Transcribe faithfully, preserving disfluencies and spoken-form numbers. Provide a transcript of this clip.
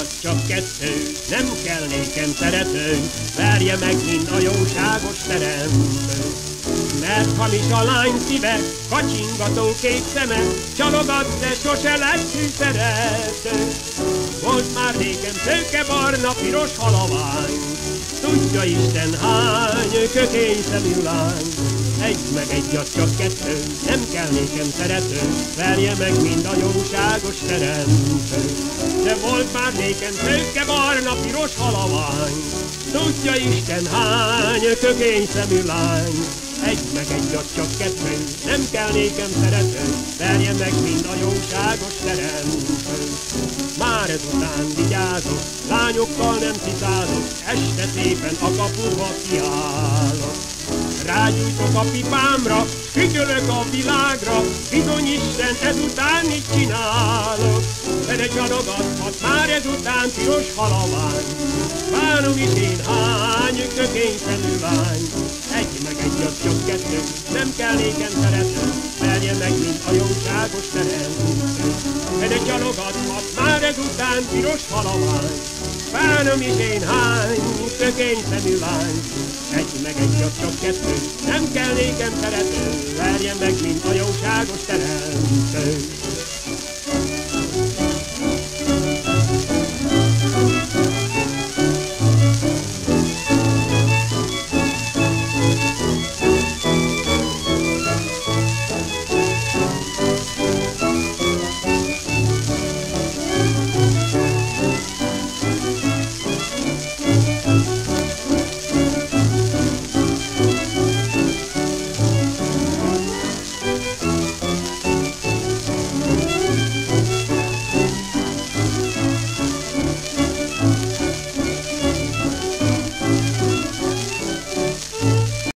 az csak kettő, nem kell nékem szerető, verje meg mind a jóságos teremtő. Mert hamis a lány szíve, kacsingató két szeme, csalogat, de sose lesz ő szerető. Volt már nékem szőke, barna, piros halavány, tudja Isten hány kökény szemű lány. Egy meg egy az csak kettő, nem kell nékem szerető, verje meg mind a jóságos teremtő. De volt már nékem szőke, barna, piros halavány, tudja Isten hány kökény szemű lány. Egy meg egy az csak kettő, nem kell nékem szerető, verje meg mind a jóságos teremtő. Már ezután vigyázok, lányokkal nem cicázok, este szépen a kapuba kiállok. Rágyújtok a pipámra, fütyölök a világra, bizony Isten ezután mit csinálok. De ne csalogathat már ezután piros halavány, várom is én hány kökény szemű lány. Egy meg egy az csak kettő, nem kell nékem szerető, verje meg mind a jóságos teremtő. De ne csalogathat már ezután piros halavány, várom is én hány kökény szemű lány. Egy meg egy az csak kettő, nem kell nékem szerető, verje meg mind a jóságos teremtő.